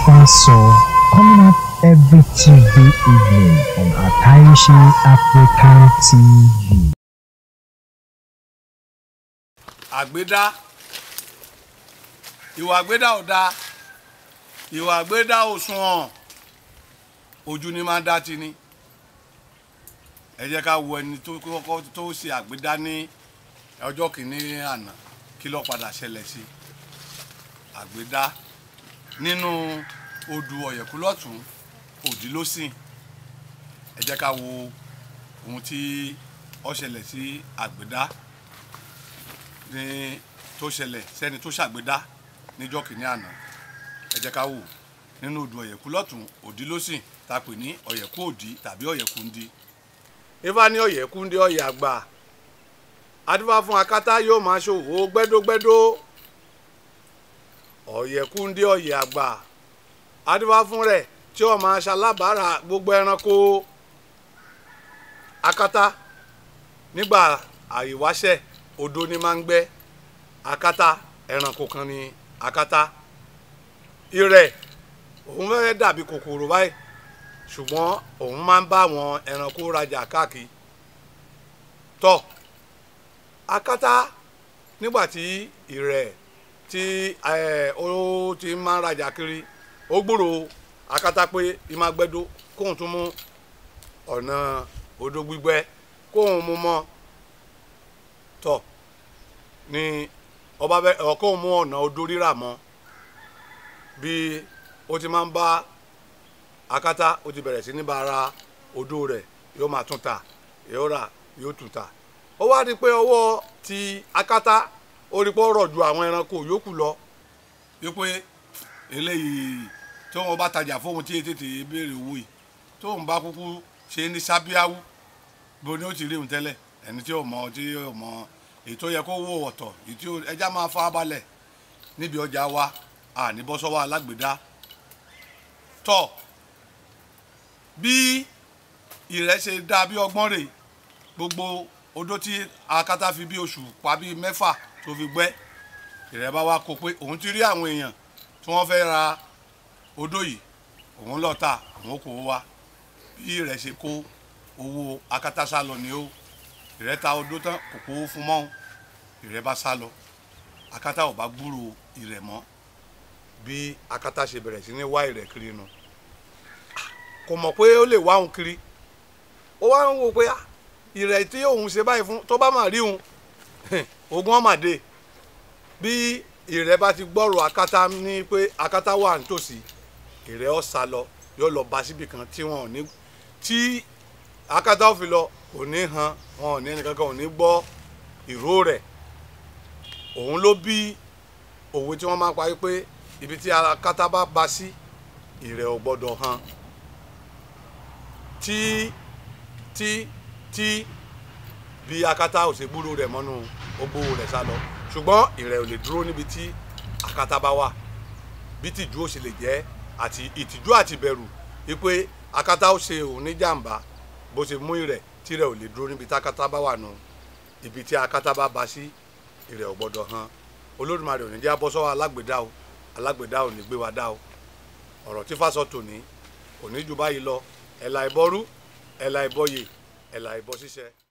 Faso, coming up every Tuesday evening on Ataishi African TV. Àgbédá, ìwà àgbédá ò dáa, ìwà àgbédá ò sunwọ̀n, ojú ni máa ń dá ti ní. Ẹ jẹ́ ká wo ẹni tó ṣe àgbédá ní ọjọ́ kìíní àná, kí ló padà ṣẹlẹ̀ sí àgbédá nínú odù Ọ̀yẹ̀kú lọ́tùn òdì lósìn. Ẹ jẹ́ ká wo ohun tí ó ṣẹlẹ̀ sí àgbédá ní tó ṣẹlẹ̀ sẹ́ni tó ṣàgbédá níjọ́ kìíní àná. Ẹ jẹ́ ká wò nínú odù Ọ̀yẹ̀kú lọ́tùn òdì lósìn tá pè ní Ọ̀yẹ̀kú òdì tàbí Ọ̀yẹ̀kú ndí. Ifá ní Ọ̀yẹ̀kú ndí ọ̀yẹ̀ àgbà. Adífá fún akátá yóò máa ṣòwò gbẹ́dógbẹ́dó. Ọ̀yẹ̀kú ndí ọ̀yẹ̀ àgbà. Adífá fún rẹ̀ tí ó máa ṣalábàárà gbogbo ẹranko. Akátá nígbà àìwáṣẹ̀ odò ni máa ń gbé. Akátá ẹranko kan ni akátá. Ìrẹ̀ òun fẹ́ dàbí kòkòrò báyìí ṣùgbọ́n òun máa ń bá àwọn ẹranko rajà káàkiri. Tọ́ akátá nígbà tí ìrẹ̀ tí ó ti máa ń rajà kiri ó gbúrò akátá pé ìmá gbẹ́dó kóun tún mú ọ̀nà odò gbígbẹ́ kóun mú mọ́. Tọ́ ni ọba bẹ kóun mú ọ̀nà odò rírà mọ́. Bí ó ti máa ń bá akátá ó ti bẹ̀rẹ̀ sí ní bá ara odò rẹ̀ yóò máa tún ta yóò rà yóò tún ta. Ó wá rí pé ọwọ́ ti akátá ó rí pé ó rọ̀ ju àwọn ẹranko yòókù lọ. Wípé eléyìí tí wọ́n bá tajà fóun tí tètè béèrè owó yìí tóun bá kúkú ṣe ní sábíáwú bó ni ó ti rí òun tẹ́lẹ̀ ẹni tí ò mọ èyí tó yẹ kó wó ọ̀tọ̀ èyí tí ẹja máa fa balẹ̀ níbi ọjà wa àní bọ́ sọ́wọ́ alágbèdá. Tọ́ bí ìrẹ̀ ṣe dá bí ọgbọ́n rẹ̀ gbogbo odó tí akátá fi bí oṣù pa bí 6 tó fi gbẹ́ ìrẹ̀ bá wá kó pé òun ti rí àwọn èèyàn tí wọ́n fẹ́ ra odó yìí òun lọ ta òun kò wá bí ìrẹ̀ ṣe kó owó akátá sá lọ ni ó ìrẹ̀ ta odó tán kò kó fún mọ́ ìrẹ̀ bá sá lọ akátá ò bá gbúrò ìrẹ̀ mọ́. Bí akátá ṣe bẹ̀rẹ̀ sí ní wá ìrẹ̀ kiri nu kò mọ̀ pé ó lè wá òun kiri ó wá ń wo pé ìrẹ̀ tí òun ṣe báyìí fún tó bá mà rí òun ogun ọmọdé. Bí ìrẹ̀ bá ti gbọ́rọ̀ akátá ní pé akátá wà nítòsí ìrẹ̀ ó sá lọ yóò lọ bá síbì kan tí akátá ó fi lọ kò ní hàn wọn ò ní ẹnìkankan ò ní gbọ́ ìró rẹ̀. òun ló bí òwe tí wọ́n máa ń parí pé ibi tí akátá bá bá sí ìrẹ̀ ò gbọ́dọ̀ hàn. tí bí akátá ò ṣe gbúrò rẹ̀ mọ́nú ogbó rẹ̀ sá lọ ṣùgbọ́n ìrẹ̀ ò lè dúró níbi tí akátá bá wà. Bí tìjú ò ṣe lè jẹ́ àti ìtìjú àti bẹ̀rù wípé akátá ó ṣe òun ní jàǹbá bó ṣe mú ìrẹ̀ tí ìrẹ̀ ò lè dúró níbi tí akátá bá wà nù. Ibi tí akátá bá bá sí ìrẹ̀ ò gbọ́dọ̀ hàn. Olódùmarè ò ní jẹ́ bọ́ sọ́wọ́ alágbèdá o alágbèdá ò ní gbé wa dá o. Ọ̀rọ̀ tí Fásọ tòní kò ní ju báyìí lọ. Ẹ̀là ìbọrú ẹ̀là ìbọyè ẹ̀là ìbọ ṣíṣẹ.